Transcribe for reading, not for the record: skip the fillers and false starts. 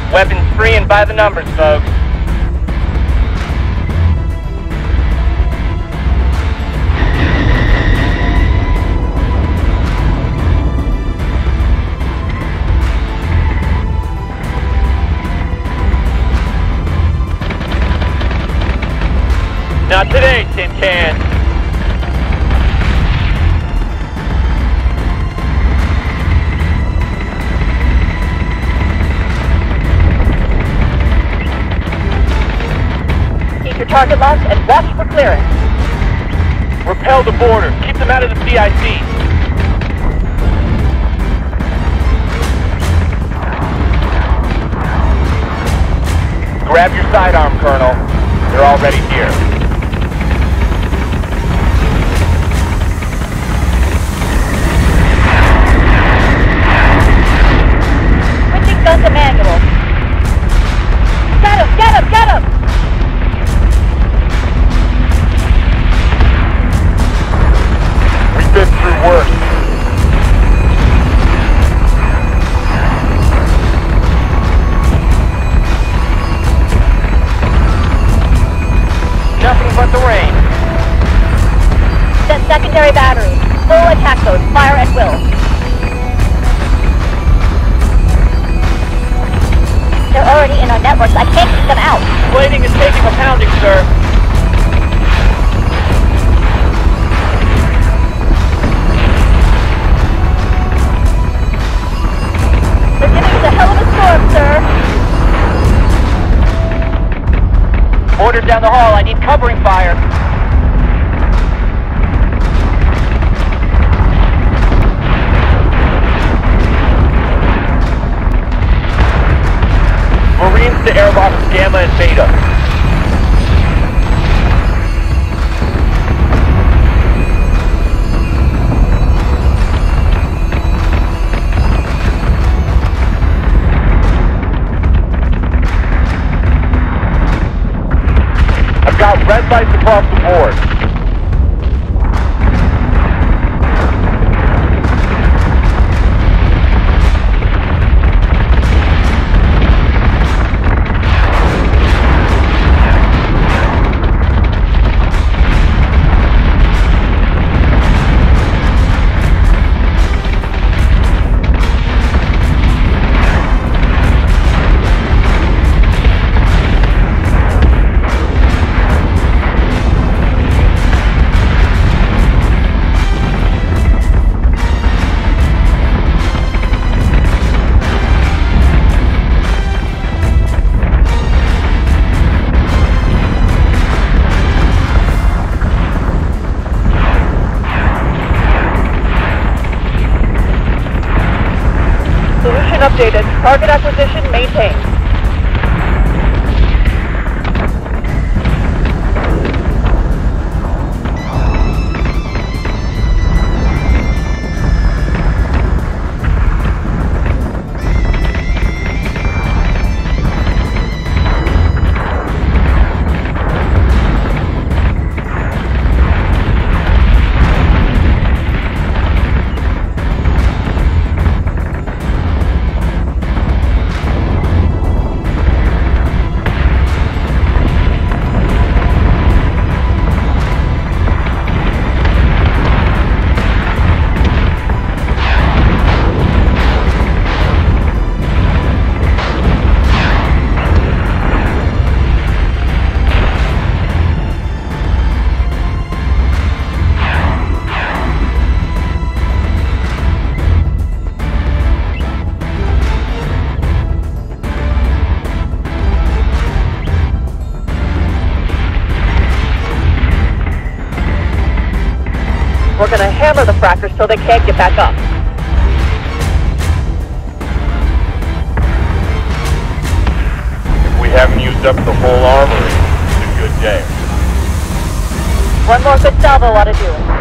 Weapons free and by the numbers, folks. Not today, Tin Can. Keep your target locked and watch for clearance. Repel the border. Keep them out of the CIC. Grab your sidearm, Colonel. They're already here. Switching gun to manual. Get him! Get him! Get him! We've been through worse. Nothing but the rain. Set secondary battery. Full attack mode. Fire at will. They're already in our networks. I can't keep them out. Plating is taking a pounding, sir. They're giving us a hell of a storm, sir. Ordered down the hall. I need covering fire. Marines to airlocks Gamma and Beta. I've got red lights across the board. Updated. Target acquisition maintained. We're gonna hammer the frackers till they can't get back up. If we haven't used up the whole armory, it's a good day. One more good salvo ought to do it.